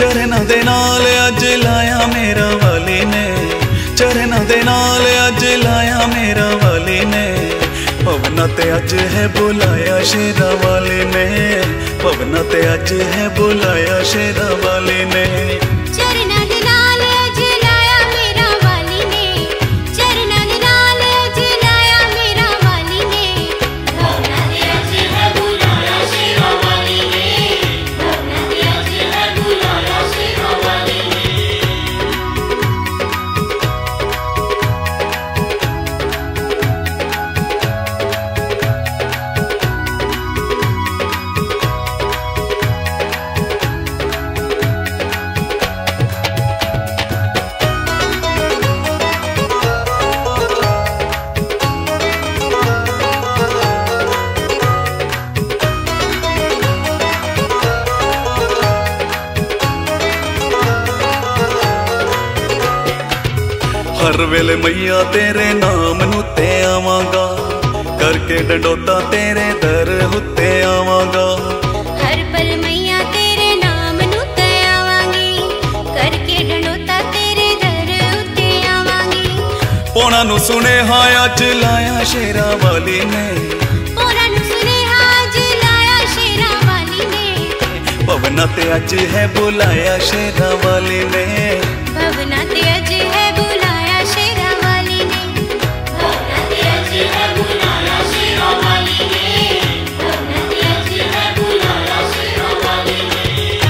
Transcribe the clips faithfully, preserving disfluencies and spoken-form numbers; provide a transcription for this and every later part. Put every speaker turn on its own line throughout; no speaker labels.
चरना दे नाल अज लाया मेरा वाली ने, चरना दे नाल अज लाया मेरा वाली ने, पवना ते अज है बुलाया शेरा वाली ने, पवना ते अज है बुलाया शेरा वाली ने।
चरना दे नाल अज लाया मेरा वाली ने, चरना दे नाल अज लाया मेरा वाली ने, पवना ते अज है बुलाया शेरा वाली ने, पवना ते अज है बुलाया शेरा वाली ने।
हर वेले मैया तेरे नाम नू ते आवांगा, करके डंडोता तेरे दर उत्ते आवांगा।
हर पल मैया तेरे नाम नू ते आवांगी, करके डंडोता तेरे दर उत्ते आवांगी।
पौना नू सुनेहा अज लाया शेरा वाली ने,
पौना नू सुनेहा अज लाया शेरा वाली ने,
पवना ते अज है बुलाया शेरा वाली ने,
पवना ते अज है बुलाया शेरा वाली ने, पवना ते अज है बुलाया शेरा वाली ने, पवना ते अज है बुलाया शेरा वाली ने।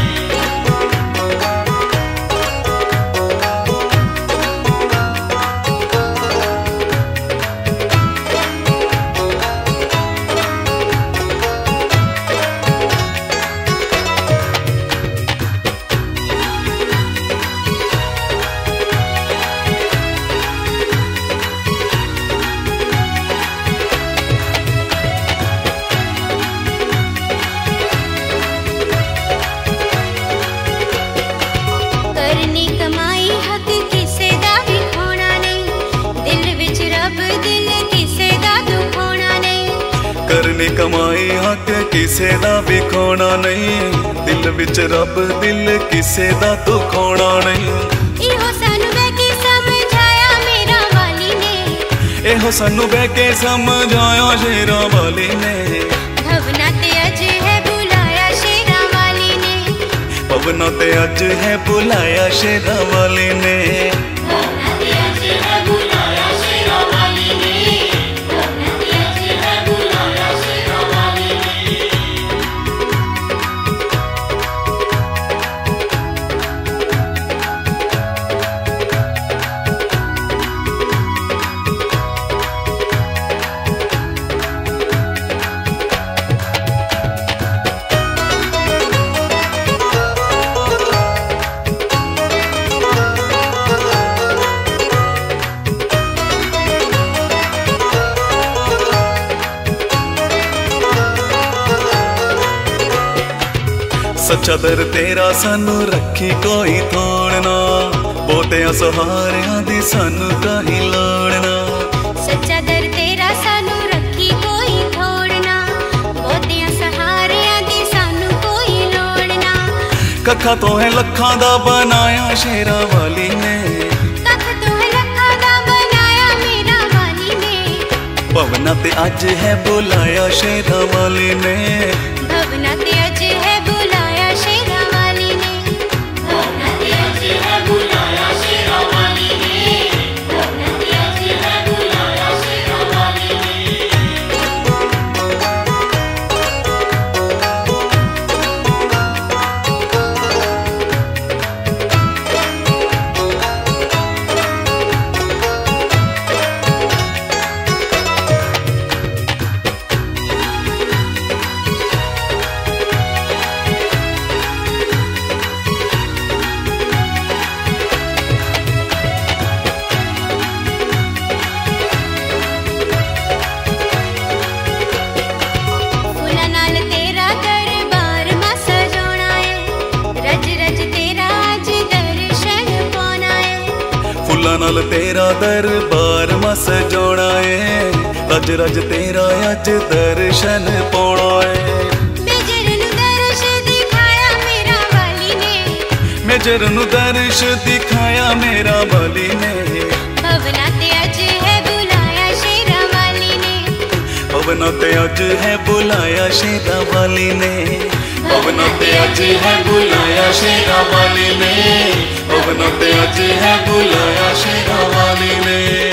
करनी कमाई हक किसे दा भी खोना नहीं, दिल विच रब दिल किसे दा दुखोना नहीं।
करनी कमाई हक किसे दा भी खोना नहीं, दिल विच रब दिल किसे दा दुखोना नहीं।
इहो सानू बह के समझाया मेरा वाली ने,
एहो सानू बह के समझाया शेरा वाली ने,
भवना ते अज है बुलाया शेरा वाली ने,
पवना ते अज है बुलाया शेरा वाली ने।
भवना ते अज है बुलाया शेरा वाली ने, भवना ते अज है बुलाया शेरा वाली ने।
सच्चा दर तेरा सानू रखी कोई तोड़ना, बहुतिया सहारियां दी सानू कहीं लोड़ना।
सच्चा दर तेरा सानू रखी कोई थोड़ना, बहुतिया सहारियां दी सानू कोई लोड़ना।
कखा तो है लखा दा बनाया शेरा वाली ने,
कख तो है लखा दा बनाया मेरा वाली ने,
पवना ते अज है बुलाया शेरा वाली ने,
भवना ते अज है बुलाया शेरा वाली ने, भवना ते अज है बुलाया शेरा वाली ने, भवना ते अज है बुलाया शेरा वाली ने।
नाल तेरा दरबार मस जोड़ा है, रज रज तेरा अज दर्शन पाना है।
मेजर नू दर्श दिखाया मेरा वाली ने,
मेजर नु दर्श दिखाया मेरा वाली ने।
भवना ते अज है बुलाया शेरा वाली ने।
भवना ते अज है बुलाया शेरा वाली ने। भवना ते अज है बुलाया शेरा वाली ने। भवना ते अज है बुलाया शेरा वाली ने।